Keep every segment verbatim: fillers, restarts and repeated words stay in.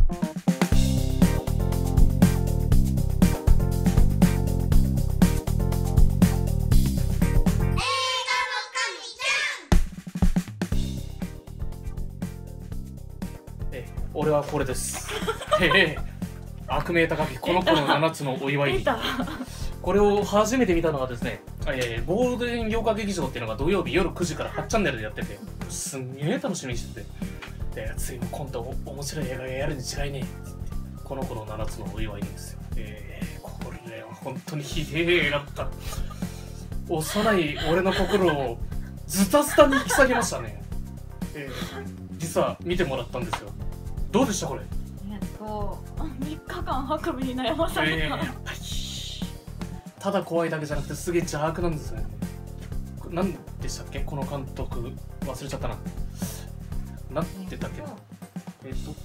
俺はこれです。へへ、悪名高きこの子のななつのお祝い。これを初めて見たのがですね、えー、ゴールデン洋画劇場っていうのが土曜日夜くじからはちチャンネルでやってて、すんげえ楽しみにしてて、でついに今度面白い映画がやるに違いねえっつって、この子のななつのお祝いですよ。えー、これは本当にひでえ映画だった。幼い俺の心をズタズタに引き下げましたね。えー、実は見てもらったんですよ。どうでしたこれ？ えっとみっかかんハクビに悩まされた、えー、 ただ怖いだけじゃなくてすげえ邪悪なんですよね。何でしたっけこの監督、忘れちゃったな。なんて言ったっけな。えっと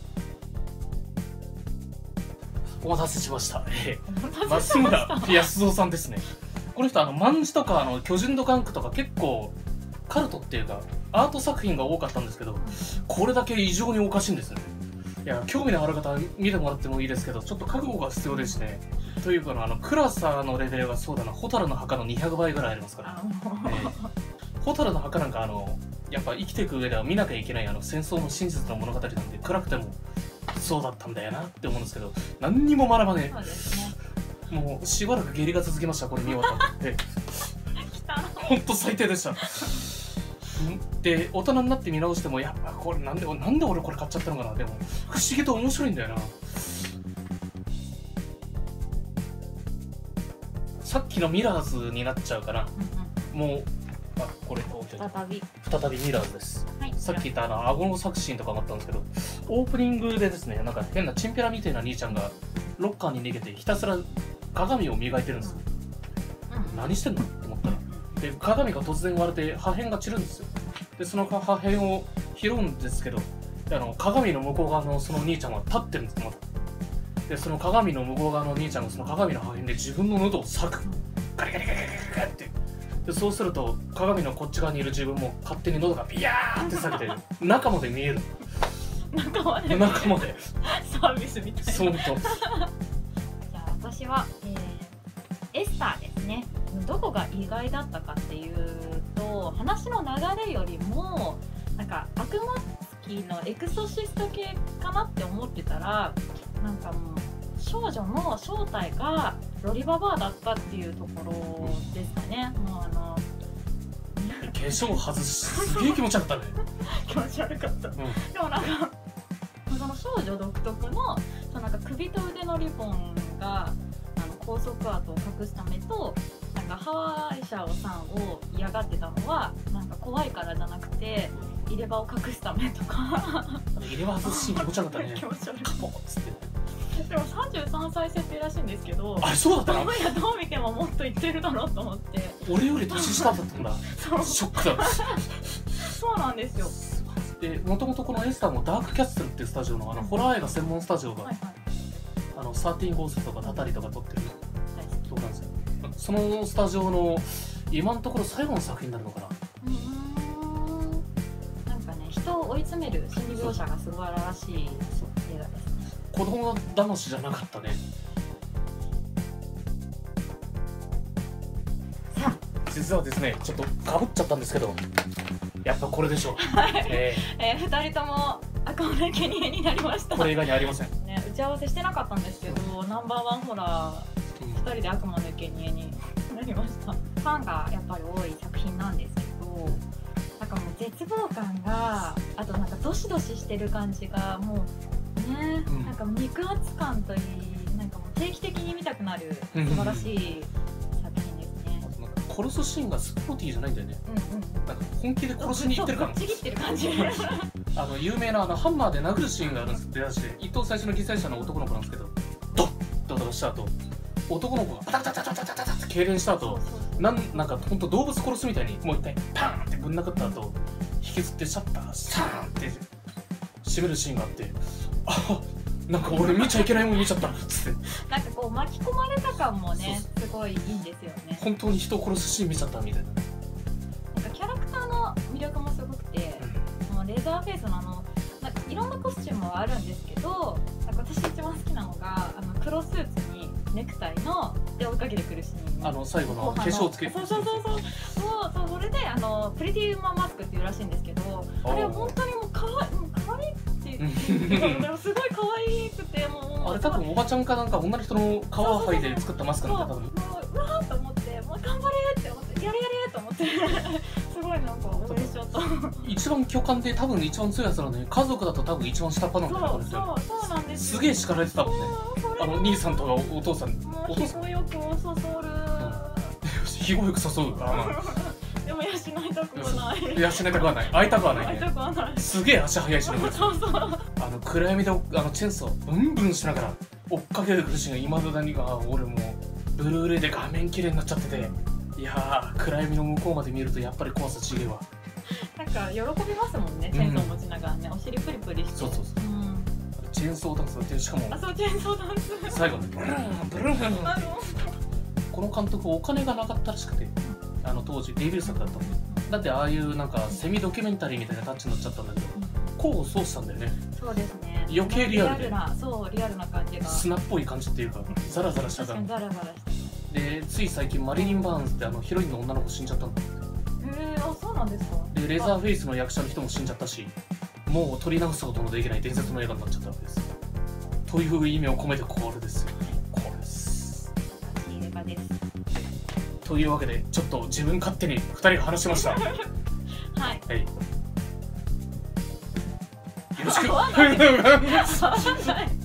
お待たせしました。えー、松村康三さんですね。この人あのマンジとかあの巨人ドカンクとか結構カルトっていうかアート作品が多かったんですけど、これだけ異常におかしいんですね。いや興味のある方は見てもらってもいいですけど、ちょっと覚悟が必要ですね。というかあの暗さのレベルがそうだな、蛍の墓のにひゃくばいぐらいありますから、えー、蛍の墓なんかあのやっぱ生きていく上では見なきゃいけないあの戦争の真実の物語なんで、暗くてもそうだったんだよなって思うんですけど、何にも学ばねえ。もうしばらく下痢が続きました、これ見終わったってほんと最低でした。で大人になって見直してもやっぱこれなんでなんで俺これ買っちゃったのかな。でも不思議と面白いんだよな。さっきのミラーズになっちゃうかな。もうあこれ再び再びミラーズです、はい、さっき言ったあの顎の作シーンとかもあったんですけど、オープニングでですね、なんか変なチンピラみたいな兄ちゃんがロッカーに逃げてひたすら鏡を磨いてるんですよ、うん、何してんのって思ったら、で鏡が突然割れて破片が散るんですよ。でその破片を拾うんですけど、あの鏡の向こう側のその兄ちゃんは立ってるんです。まだでその鏡の向こう側の兄ちゃんがその鏡の破片で自分の喉を裂く、ガリガリガリガリガリって。でそうすると鏡のこっち側にいる自分も勝手に喉がビヤーって裂けて中まで見える。 中まで中までサービスみたいな。 そうとじゃあ私は、えー、エスターですね。どこが意外だったかっていうと、話の流れよりもなんか悪魔つきのエクソシスト系かなって思ってたら、なんかもう少女の正体がロリババアだったっていうところですかね。もうあの化粧外しすげえ気持ち悪かったね気持ち悪かった、うん、でもなんかその少女独特のそのなんか首と腕のリボンがあの高速アートを隠すためと、なんかハワイシャオさんを嫌がってたのはなんか怖いからじゃなくて入れ歯を隠すためとか入れ歯外し気持ち悪かったね気持ち悪いカポッつってでもさんじゅうさんさい設定らしいんですけど、 あれそうだったの？ いやどう見てももっといってるだろうと思って。 俺より年下だったんだそうショックだそうなんですよ。 でもともとこのエスターもダークキャッスルっていうスタジオのあのホラー映画専門スタジオが、はいはい、あのサーティーンゴーストとかタタリとか撮ってるそうなんですよ。そのスタジオの今のところ最後の作品になるのかな。 うーんなんかね、人を追い詰める心理描写がすごいらしい映画ですね。 子供騙しじゃなかったね。 さあ実はですね、ちょっとかぶっちゃったんですけど、やっぱこれでしょう。 えーえー、ふたりとも赤羽生贄になりました。 これ以外にありません、 ね、打ち合わせしてなかったんですけど、ナンバーワンホラーふたりで悪魔の生贄になりました。ファンがやっぱり多い作品なんですけど、なんかもう絶望感が、あとなんかドシドシしてる感じがもうね、うん、なんか肉厚感といい、なんかもう定期的に見たくなる素晴らしい作品ですね。 なんか殺すシーンがスポーティーじゃないんだよね。うんうん、なんか本気で殺しに行ってる感ちぎってる感じあの有名なあのハンマーで殴るシーンがあるんです。出だして一等最初の犠牲者の男の子なんですけど、ドッと音がした後、男の子がパタタタタタタタタって痙攣した後、なんなんか本当動物殺すみたいにもう一回パーンってぶん殴った後、引きずってシャッターシャーンって閉めるシーンがあって、あ、なんか俺見ちゃいけないもん見ちゃったっつってなんかこう巻き込まれた感もね、すごいいいんですよね。 本当に人を殺すシーン見ちゃったみたいな。 なんかキャラクターの魅力もすごくて、うん、そのレーザーフェイスのあのなんかいろんなコスチュームはあるんですけど、なんか番好きなのがあの黒スーツにネクタイので追いかけてくるシーン。 あの最後の化粧つけて、 そうそうそうそうそうそう、それであのプリティウーマンマスクっていうらしいんですけど、あれは本当にもう可愛い、もう可愛いっていうでもすごい可愛くて、もうあれ多分おばちゃんかなんか女の人の皮剥いで作ったマスクなんだ多分。 もううわーと思って、もう頑張れって思って、やれやれと思ってすごいなんか応援しちゃった。 一番巨漢で多分一番強いやつなのに、家族だと多分一番下っ端なんだよね。 そうそうそうなんですよ。 すげえ叱られてたもんね。あの兄さんとかお父さん、お父さんもうよくおそそる。 ひごよく誘う。あでも養いたくはない。 養いたくはない。会いたくはない会いたね。 くはない。 すげえ足速いしね。 そうそう。 あの暗闇であのチェーンソーブンブンしながら追っかけてくるシーンがいまだに、あ俺もうブルーレイで画面綺麗になっちゃってて、いやー暗闇の向こうまで見るとやっぱり怖さ違えわ。 なんか喜びますもんね、チェーンソー持ちながらね、お尻プリプリして。 そうそうそう。 うん、 チェーンソーダンスってしかもあ、そうチェーンソーダンス。 最後にブルーンブルーン。 あのこの監督お金がなかったらしくて、あの当時デビュー作だったんで、だってああいうなんかセミドキュメンタリーみたいなタッチになっちゃったんだけど、功を奏したんだよね。 そうですね。 余計リアルでリアルな、そうリアルな感じが。 砂っぽい感じっていうか、ザラザラした感じ確かにザラザラしてで、つい最近マリリン・バーンズってあのヒロインの女の子死んじゃったんだ。 る。へえ、あ、そうなんですか。 でレザーフェイスの役者の人も死んじゃったし、もう撮り直すことのできない伝説の映画になっちゃったわけです。という意味を込めてこれですよ。これです。 いい映画です。 というわけでちょっと自分勝手にふたりが話しました。はい、 はい。 よろしく。 合わない。合わない。